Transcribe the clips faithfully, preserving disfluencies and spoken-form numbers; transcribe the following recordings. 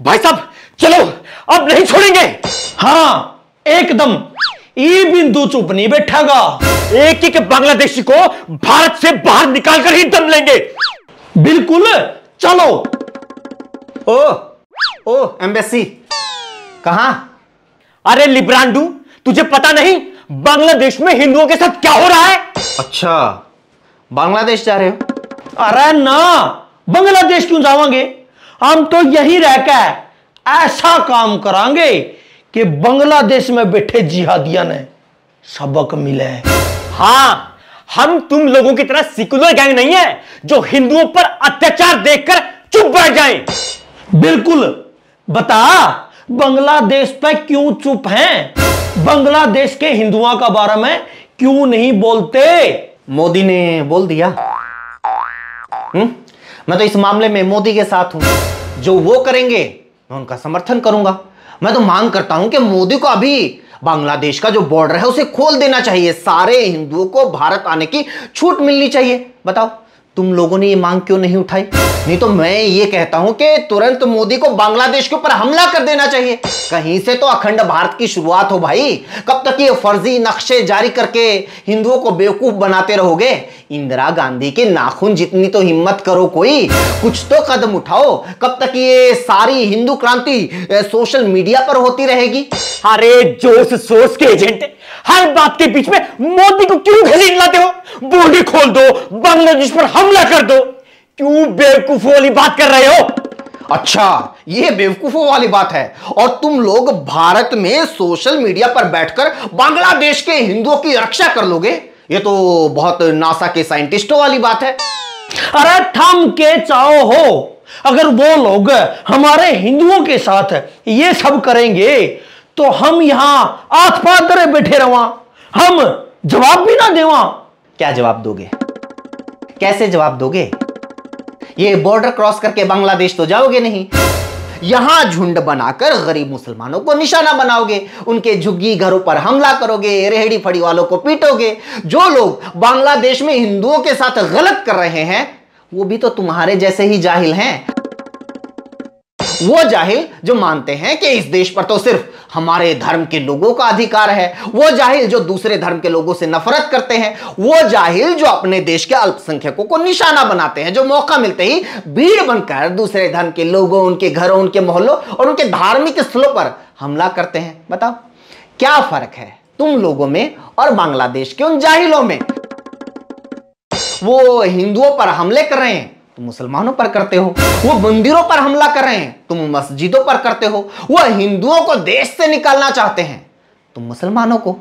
भाई साहब चलो, अब नहीं छोड़ेंगे। हाँ एकदम, ये बिंदु चुप नहीं बैठेगा। एक एक बांग्लादेशी को भारत से बाहर निकाल कर ही दम लेंगे। बिल्कुल, चलो। ओ ओ एम्बेसी कहां? अरे लिब्रांडू, तुझे पता नहीं बांग्लादेश में हिंदुओं के साथ क्या हो रहा है? अच्छा, बांग्लादेश जा रहे हो? अरे ना, बांग्लादेश क्यों जावांगे? हम तो यही रहकर ऐसा काम करांगे कि बांग्लादेश में बैठे जिहादियों ने सबक मिले। हाँ, हम तुम लोगों की तरह सेकुलर गैंग नहीं है जो हिंदुओं पर अत्याचार देखकर चुप बैठ जाएं। बिल्कुल, बता बांग्लादेश पे क्यों चुप हैं? बांग्लादेश के हिंदुओं का बारे में क्यों नहीं बोलते? मोदी ने बोल दिया। हम्म मैं तो इस मामले में मोदी के साथ हूं। जो वो करेंगे मैं उनका समर्थन करूंगा। मैं तो मांग करता हूं कि मोदी को अभी बांग्लादेश का जो बॉर्डर है उसे खोल देना चाहिए। सारे हिंदुओं को भारत आने की छूट मिलनी चाहिए। बताओ तुम लोगों ने ये मांग क्यों नहीं उठाई? नहीं तो मैं ये कहता हूं कि तुरंत मोदी को बांग्लादेश के ऊपर हमला कर देना चाहिए। कहीं से तो अखंड भारत की शुरुआत हो भाई। कब तक ये फर्जी नक्शे जारी करके हिंदुओं को बेवकूफ बनाते रहोगे? इंदिरा गांधी के नाखून जितनी तो हिम्मत करो, कोई कुछ तो कदम उठाओ। कब तक ये सारी हिंदू क्रांति सोशल मीडिया पर होती रहेगी? अरे जोश सोच के एजेंट, हर बात के बीच में मोदी को क्यों घसीट लाते हो? बॉर्डर खोल दो, बांग्लादेश पर हमला कर दो। क्यों बेवकूफों वाली बात कर रहे हो? अच्छा, ये बेवकूफों वाली बात है। और तुम लोग भारत में सोशल मीडिया पर बैठकर बांग्लादेश के हिंदुओं की रक्षा कर लोगे? ये तो बहुत नासा के साइंटिस्टों वाली बात है। अरे थम के चाहो हो, अगर वो लोग हमारे हिंदुओं के साथ ये सब करेंगे तो हम यहां आठ पादरे बैठे रवा, हम जवाब भी ना देवा। क्या जवाब दोगे? कैसे जवाब दोगे? ये बॉर्डर क्रॉस करके बांग्लादेश तो जाओगे नहीं। यहां झुंड बनाकर गरीब मुसलमानों को निशाना बनाओगे, उनके झुग्गी घरों पर हमला करोगे, रेहड़ी फड़ी वालों को पीटोगे। जो लोग बांग्लादेश में हिंदुओं के साथ गलत कर रहे हैं वो भी तो तुम्हारे जैसे ही जाहिल हैं। वो जाहिल जो मानते हैं कि इस देश पर तो सिर्फ हमारे धर्म के लोगों का अधिकार है। वो जाहिल जो दूसरे धर्म के लोगों से नफरत करते हैं। वो जाहिल जो अपने देश के अल्पसंख्यकों को निशाना बनाते हैं, जो मौका मिलते ही भीड़ बनकर दूसरे धर्म के लोगों, उनके घरों, उनके मोहल्लों और उनके धार्मिक स्थलों पर हमला करते हैं। बताओ क्या फर्क है तुम लोगों में और बांग्लादेश के उन जाहिलों में? वो हिंदुओं पर हमले कर रहे हैं, तुम मुसलमानों पर करते हो। वो मंदिरों पर हमला कर रहे हैं, तुम मस्जिदों पर करते हो। वो हिंदुओं को देश से निकालना चाहते हैं, तुम मुसलमानों को।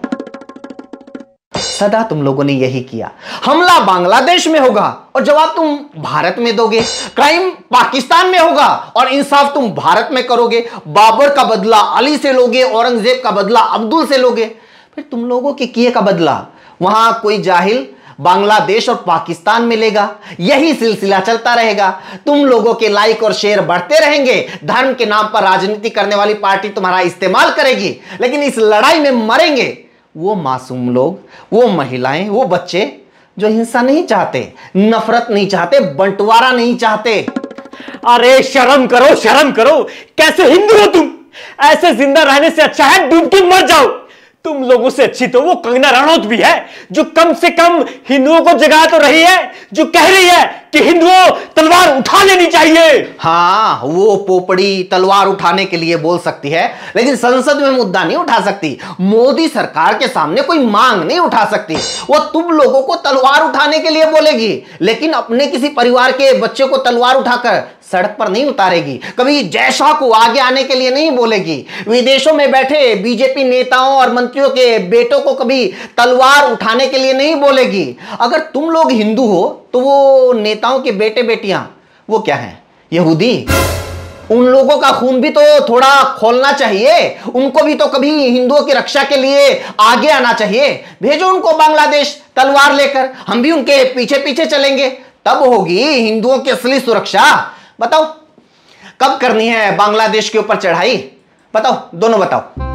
सदा तुम लोगों ने यही किया। हमला बांग्लादेश में होगा और जवाब तुम भारत में दोगे। क्राइम पाकिस्तान में होगा और इंसाफ तुम भारत में करोगे। बाबर का बदला अली से लोगे, औरंगजेब का बदला अब्दुल से लोगे। फिर तुम लोगों के किए का बदला वहां कोई जाहिल बांग्लादेश और पाकिस्तान मिलेगा। यही सिलसिला चलता रहेगा। तुम लोगों के लाइक और शेयर बढ़ते रहेंगे। धर्म के नाम पर राजनीति करने वाली पार्टी तुम्हारा इस्तेमाल करेगी, लेकिन इस लड़ाई में मरेंगे वो मासूम लोग, वो महिलाएं, वो बच्चे जो हिंसा नहीं चाहते, नफरत नहीं चाहते, बंटवारा नहीं चाहते। अरे शर्म करो, शर्म करो। कैसे हिंदू हो तुम? ऐसे जिंदा रहने से अच्छा है डूब के मर जाओ। तुम लोगों से अच्छी तो वो कंगना रनौत भी है, जो कम से कम हिंदुओं को जगा तो रही है, जो कह रही है कि हिंदुओं तलवार उठा लेनी चाहिए। हाँ, वो पोपड़ी तलवार उठाने के लिए बोल सकती है, लेकिन संसद में मुद्दा नहीं उठा सकती। मोदी सरकार के सामने कोई मांग नहीं उठा सकती। वो तुम लोगों को तलवार उठाने के लिए बोलेगी, लेकिन अपने किसी परिवार के बच्चे को तलवार उठाकर सड़क पर नहीं उतारेगी। कभी जय शाह को आगे आने के लिए नहीं बोलेगी। विदेशों में बैठे बीजेपी नेताओं और मंत्रियों के बेटों को कभी तलवार उठाने के लिए नहीं बोलेगी। अगर तुम लोग हिंदू हो तो वो नेताओं के बेटे बेटियां वो क्या हैं? यहूदी। उन लोगों का खून भी तो थोड़ा खोलना चाहिए। उनको भी तो कभी हिंदुओं की रक्षा के लिए आगे आना चाहिए। भेजो उनको बांग्लादेश तलवार लेकर, हम भी उनके पीछे पीछे चलेंगे। तब होगी हिंदुओं की असली सुरक्षा। बताओ कब करनी है बांग्लादेश के ऊपर चढ़ाई? बताओ, दोनों बताओ।